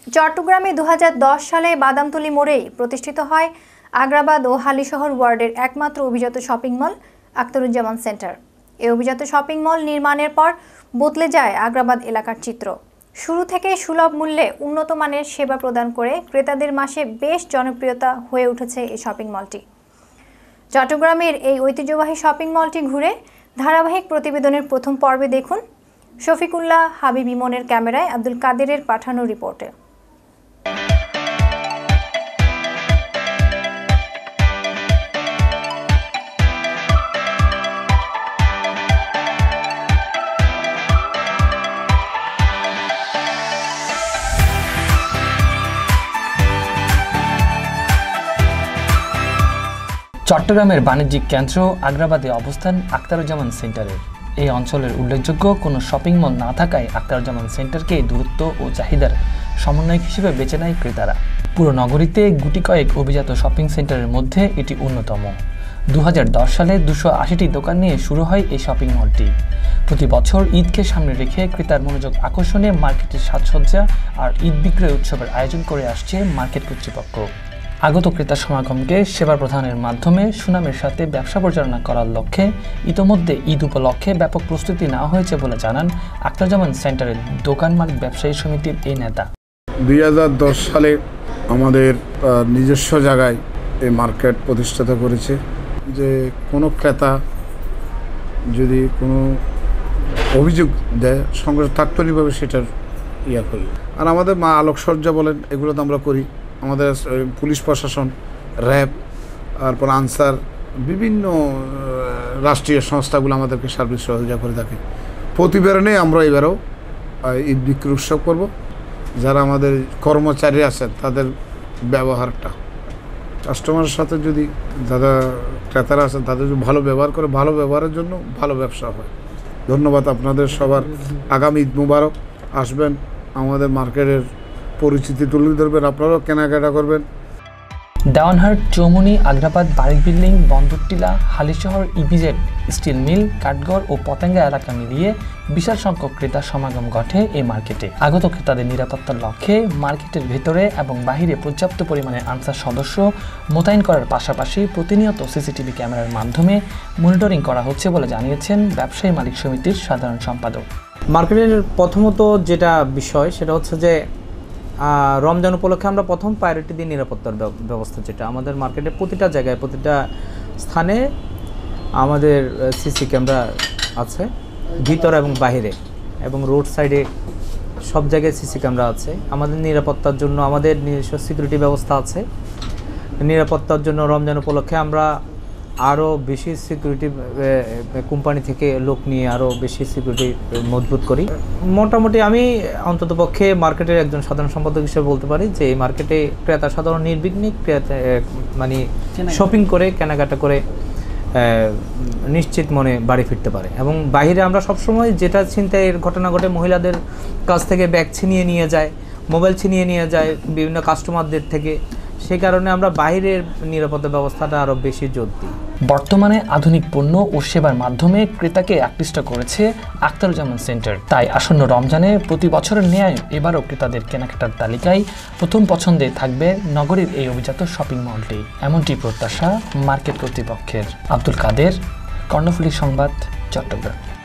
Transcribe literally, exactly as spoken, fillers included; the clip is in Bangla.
চট্টগ্রামে দু হাজার দশ সালে বাদামতলী মোড়েই প্রতিষ্ঠিত হয় আগ্রাবাদ ও হালিশহর ওয়ার্ডের একমাত্র অভিজাত শপিং মল আখতারুজ্জামান সেন্টার। এই অভিজাত শপিং মল নির্মাণের পর বদলে যায় আগ্রাবাদ এলাকার চিত্র। শুরু থেকে সুলভ মূল্যে উন্নত মানের সেবা প্রদান করে ক্রেতাদের মাঝে বেশ জনপ্রিয়তা হয়ে উঠেছে এই শপিং মলটি। চট্টগ্রামের এই ঐতিহ্যবাহী শপিং মলটি ঘুরে ধারাবাহিক প্রতিবেদনের প্রথম পর্বে দেখুন শফিকুল্লাহ হাবিব ইমনের ক্যামেরায় আব্দুল কাদেরের পাঠানো রিপোর্টে। চট্টগ্রামের বাণিজ্যিক কেন্দ্র আগ্রাবাদে অবস্থান আখতারুজ্জামান সেন্টারের। এই অঞ্চলের উল্লেখযোগ্য কোনো শপিং মল না থাকায় আখতারুজ্জামান সেন্টারকে দূরত্ব ও চাহিদার সমন্বয়ক হিসেবে বেছে নেয় ক্রেতারা। পুরো নগরীতে গুটি কয়েক অভিজাত শপিং সেন্টারের মধ্যে এটি অন্যতম। দু হাজার দশ সালে দুশো আশিটি দোকান নিয়ে শুরু হয় এই শপিং মলটি। প্রতি বছর ঈদকে সামনে রেখে ক্রেতার মনোযোগ আকর্ষণে মার্কেটের সাজসজ্জা আর ঈদ বিক্রয় উৎসবের আয়োজন করে আসছে মার্কেট কর্তৃপক্ষ। আগত ক্রেতা সমাগমকে সেবা প্রদানের মাধ্যমে সুনামের সাথে ব্যবসা পরিচালনা করার লক্ষ্যে ইতোমধ্যে ঈদ উপলক্ষে ব্যাপক প্রস্তুতি নেওয়া হয়েছে বলে জানান আখতারুজ্জামান সেন্টারের দোকান মালিক ব্যবসায়ী সমিতির এই নেতা। দুই হাজার দশ সালে আমাদের নিজস্ব জায়গায় এই মার্কেট প্রতিষ্ঠাতা করেছে যে কোনো ক্রেতা যদি কোনো অভিযোগ দেয় সঙ্গে তাৎক্ষণিকভাবে সেটার ইয়া করি। আর আমাদের মা আলোকসজ্জা বলেন এগুলো তো আমরা করি। আমাদের পুলিশ প্রশাসন, র্যাব, তারপর আনসার, বিভিন্ন রাষ্ট্রীয় সংস্থাগুলো আমাদেরকে সার্বিক সহযোগিতা করে থাকে। প্রতিবারে আমরা এবারেও ঈদ বিক্রি উৎসব করব। যারা আমাদের কর্মচারী আছেন তাদের ব্যবহারটা কাস্টমারের সাথে যদি যারা ক্রেতারা আছেন তাদের যদি ভালো ব্যবহার করে, ভালো ব্যবহারের জন্য ভালো ব্যবসা হয়। ধন্যবাদ আপনাদের সবার। আগামী ঈদ মুবারক। আসবেন, আমাদের মার্কেটের পরিচিতি তুলে ধরবেন, আপনারাও কেনাকাটা করবেন। Dewanhat, Chowmuhani, Agrabad, Barik building, Bandartila, Halishahar, EPZ, steel mill, Kathgarh ও পতেঙ্গা এলাকা মিলিয়ে বিশাল সংখ্যক ক্রেতার সমাগম ঘটে এই মার্কেটে। আগত ক্রেতাদের নিরাপত্তার লক্ষ্যে মার্কেটের ভেতরে এবং বাহিরে পর্যাপ্ত পরিমাণে আনসার সদস্য মোতায়েন করার পাশাপাশি প্রতিনিয়ত সিসিটিভি ক্যামেরার মাধ্যমে মনিটরিং করা হচ্ছে বলে জানিয়েছেন ব্যবসায়ী মালিক সমিতির সাধারণ সম্পাদক। মার্কেটের প্রথমত যেটা বিষয় সেটা হচ্ছে যে রমজান উপলক্ষে আমরা প্রথম প্রায়োরিটি দিই নিরাপত্তার ব্যবস্থা, যেটা আমাদের মার্কেটের প্রতিটা জায়গায় প্রতিটা স্থানে আমাদের সিসি ক্যামেরা আছে, ভিতর এবং বাহিরে এবং রোড সাইডে সব জায়গায় সিসি ক্যামেরা আছে। আমাদের নিরাপত্তার জন্য আমাদের নিজস্ব সিকিউরিটি ব্যবস্থা আছে। নিরাপত্তার জন্য রমজান উপলক্ষে আমরা আরও বেশি সিকিউরিটি কোম্পানি থেকে লোক নিয়ে আরও বেশি সিকিউরিটি মজবুত করি। মোটামুটি আমি অন্ততপক্ষে মার্কেটের একজন সাধারণ সম্পাদক হিসেবে বলতে পারি যে এই মার্কেটে ক্রেতা সাধারণ নির্বিঘ্নে ক্রেতা মানে শপিং করে কেনাকাটা করে নিশ্চিত মনে বাড়ি ফিরতে পারে। এবং বাইরে আমরা সবসময় যেটা ছিনতাইয়ের ঘটনা ঘটে, মহিলাদের কাছ থেকে ব্যাগ ছিনিয়ে নিয়ে যায়, মোবাইল ছিনিয়ে নিয়ে যায় বিভিন্ন কাস্টমারদের থেকে, সে কারণে আমরা বাইরের নিরাপত্তা ব্যবস্থাটা আরও বেশি জোর দিই। বর্তমানে আধুনিক পণ্য ও সেবার মাধ্যমে ক্রেতাকে আকৃষ্ট করেছে আখতারুজ্জামান সেন্টার। তাই আসন্ন রমজানে প্রতি বছরের ন্যায় এবারও ক্রেতাদের কেনাকাটার তালিকায় প্রথম পছন্দে থাকবে নগরীর এই অভিজাত শপিং মলটি, এমনটি প্রত্যাশা মার্কেট কর্তৃপক্ষের। আব্দুল কাদের, কর্ণফুলী সংবাদ, চট্টগ্রাম।